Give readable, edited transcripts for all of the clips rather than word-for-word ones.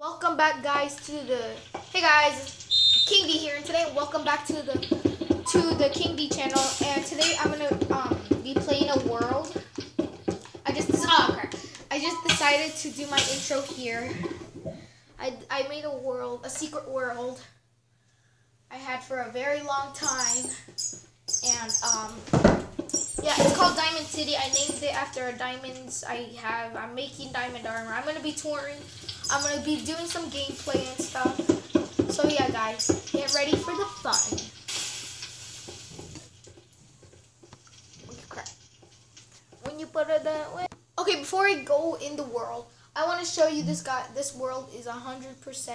Welcome back, guys, to the. Hey guys, King D here, and today welcome back to the King D channel. And today I'm gonna be playing a world. I just decided to do my intro here. I made a world, a secret world. I had for a very long time, and yeah, it's called Diamond City. I named it after diamonds I have. I'm making diamond armor. I'm gonna be touring. I'm gonna be doing some gameplay and stuff. So yeah, guys, get ready for the fun. Crap. When you put it that way. Okay, before I go in the world, I want to show you this guy. This world is 100%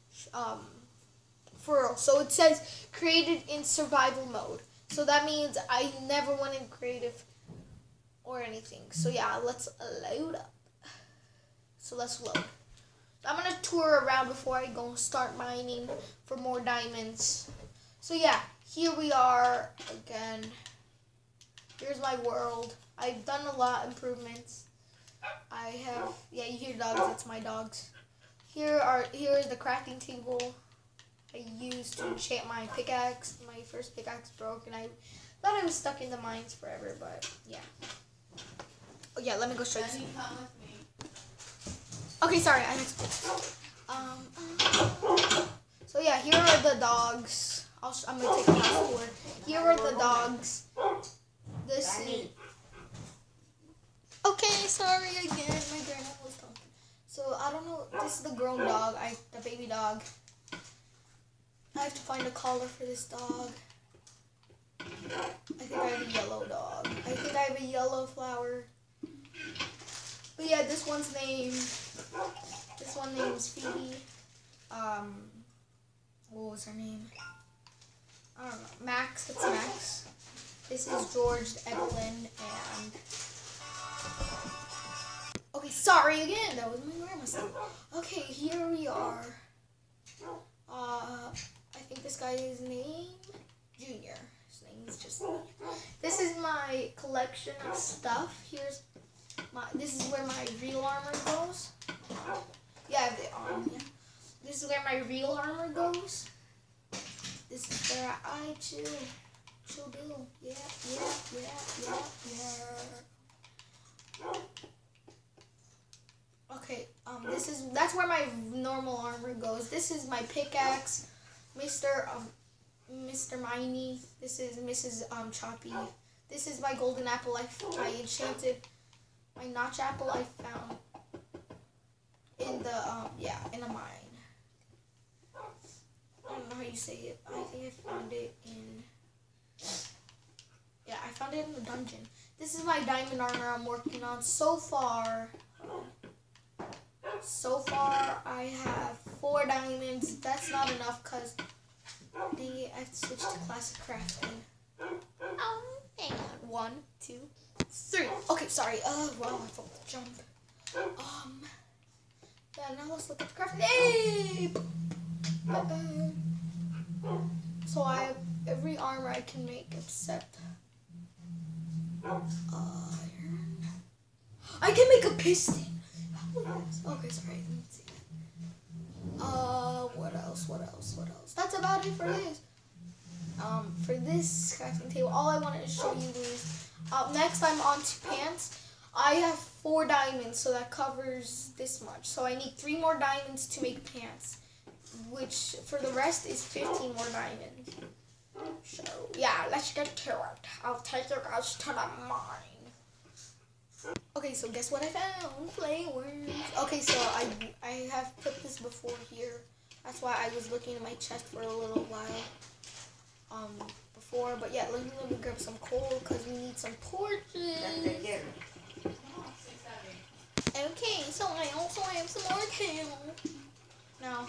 for real. So it says created in survival mode. So that means I never went in creative or anything. So yeah, let's load up. So let's load. I'm gonna tour around before I go start mining for more diamonds. So yeah, here we are again. Here's my world. I've done a lot of improvements. I have, yeah, you hear dogs, it's my dogs. Here is the crafting table I used to enchant my pickaxe. My first pickaxe broke and I thought I was stuck in the mines forever, but yeah. Oh yeah, let me go show you. Okay, sorry, I mixed it. So yeah, here are the dogs. I'm gonna take a fast tour. Here are the dogs. This is. Okay, sorry again. My grandma was talking. So I don't know. This is the grown dog. The baby dog. I have to find a collar for this dog. I think I have a yellow dog. I think I have a yellow flower. But yeah, this one's name is Phoebe. What was her name? I don't know. Max, it's Max. This is George, Evelyn, and... Okay, sorry again, that was my grandma's name. Okay, here we are. I think this guy's name, Junior. His name is just... This is my collection of stuff. This is where my real armor goes. Yeah, yeah. This is where my real armor goes. This is where I chill do. Yeah. Okay, that's where my normal armor goes. This is my pickaxe, Mr. Miney. This is Mrs. Choppy. This is my golden apple I enchanted. My notch apple I found in the in a mine. I don't know how you say it. I think I found it in the dungeon. This is my diamond armor I'm working on. So far I have 4 diamonds. That's not enough because I have to switch to classic crafting. Hang on. 1, 2, 3. Okay, sorry. Wow, I forgot to jump. Yeah, now let's look at the crafting. Hey! So I have every armor I can make except iron. I can make a piston. Okay, sorry. Let me see. What else? That's about it for this. For this crafting table, all I wanted to show you is next I'm on to pants. I have 4 diamonds, so that covers this much. So I need 3 more diamonds to make pants, which for the rest is 15 more diamonds. So yeah, let's get to it. I'll take you guys to the mine. Okay, so guess what I found? Flowers. Okay, so I have put this before here. That's why I was looking in my chest for a little while. Before, but yeah, let me grab some coal because we need some torches. Okay, so I also have some more coal. Now,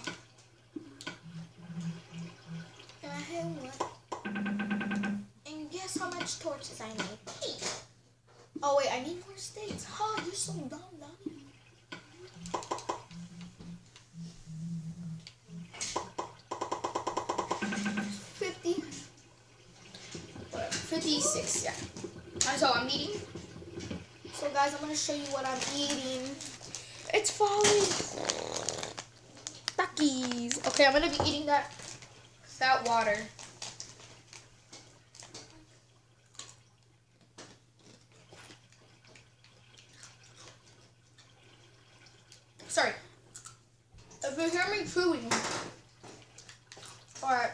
can I have what? And guess how much torches I need? Hey. Oh wait, I need more sticks. Oh, you're so dumb, dummy. $50. 56, yeah. That's all I'm eating. So guys, I'm gonna show you what I'm eating. It's falling. cookies. Okay, I'm gonna be eating that without water. Sorry. If you hear me chewing, or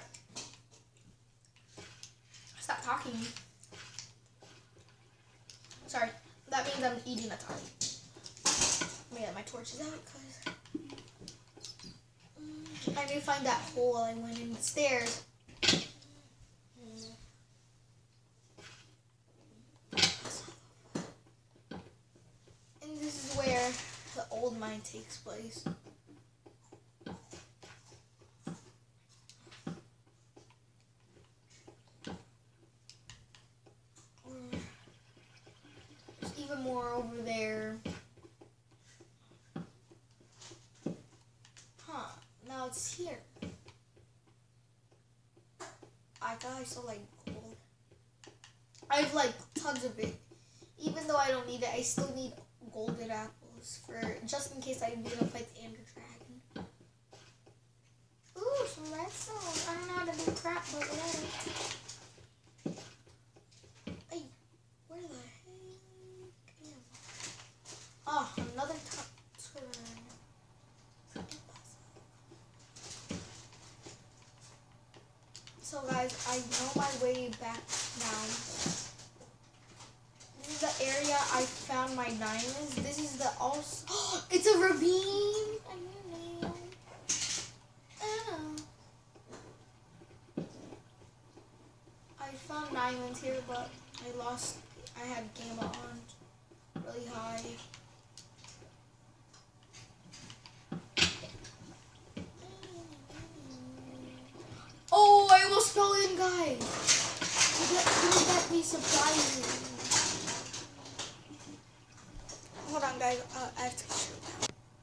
stop talking. Sorry, that means I'm eating a ton. Let me get my torches out because I need to find that hole I went in the stairs. And this is where the old mine takes place. There's even more over there. Huh, now it's here. I thought I saw like gold. I have like tons of it. Even though I don't need it, I still need golden apples for just in case I need to fight the Ender Dragon. Ooh, some redstone. I don't know how to do crap, but whatever. Hey, where the heck am I? Oh, another turn. So guys, I know my way back now. This is the area I found my diamonds. This is the also. It's a ravine. I know. I found diamonds here, but I lost. I had gamma on really high. Oh, I almost fell in, guys. Couldn't that be surprising? Hold on, guys. I have to shoot now.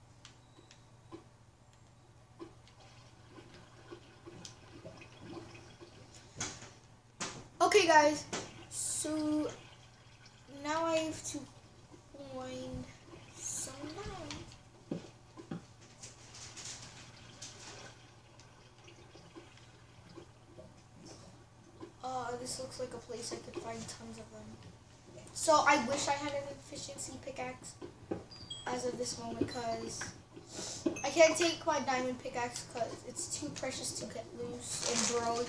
Okay, guys. So now I have to find some diamonds. This looks like a place I could find tons of them. So I wish I had an efficiency pickaxe as of this moment because I can't take my diamond pickaxe because it's too precious to get loose and broke.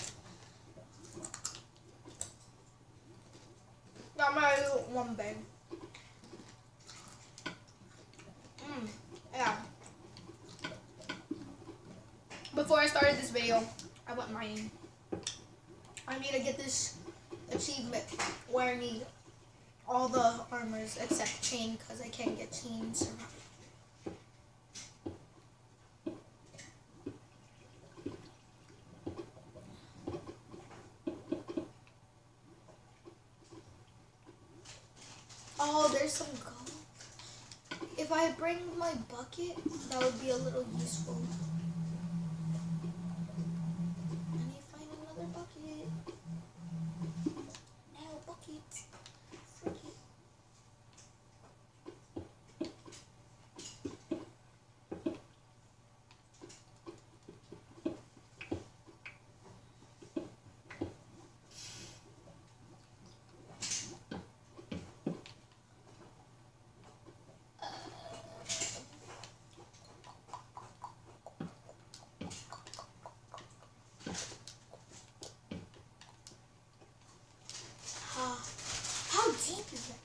Got my little one bag. Yeah. Before I started this video, I went mining. I need to get this achievement where I need all the armors except chain because I can't get chains. Oh, there's some gold. If I bring my bucket, that would be a little useful. How deep is it?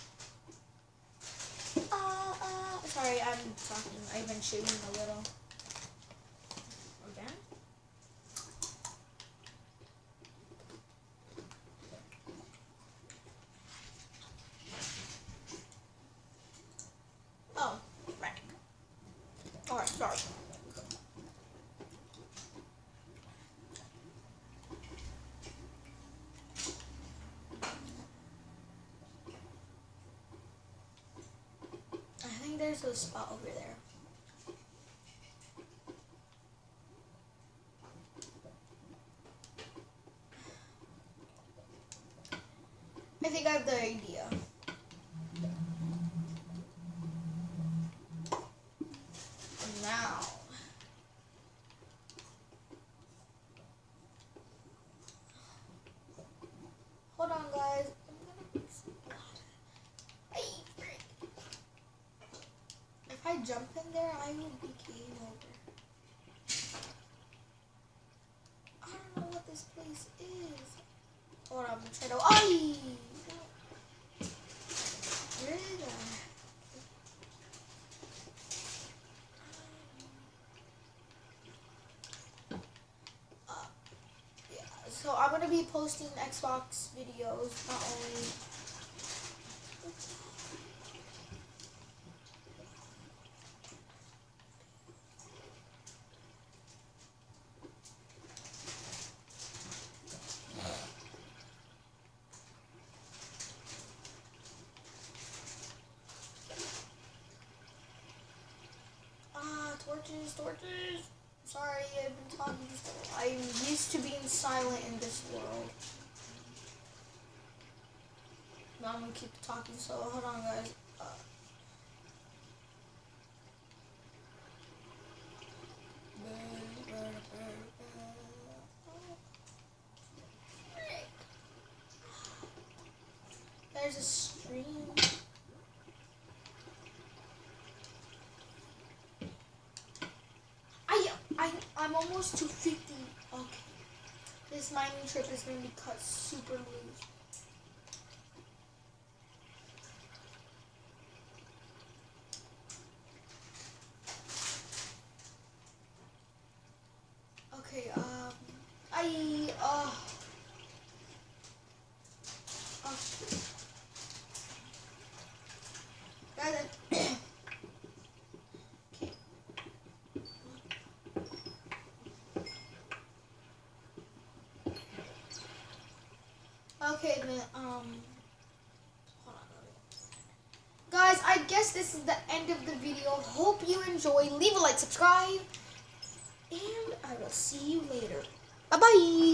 Sorry, I'm talking. I've been shooting a little. Again? Oh, right. Alright, sorry. I think there's a spot over there. I think I have the idea. Now, jump in there, I would be game over. I don't know what this place is. Hold on, I'm trying to. Ay! Where did yeah, so I'm gonna be posting Xbox videos, not only. Torches. Sorry, I've been talking. I'm used to being silent in this world. Now I'm gonna keep talking. So hold on, guys. There's a stream. I'm almost to 50. Okay. This mining trip is going to be cut super loose. Okay, okay, then, hold on. Guys, I guess this is the end of the video. Hope you enjoy. Leave a like, subscribe, and I will see you later. Bye-bye.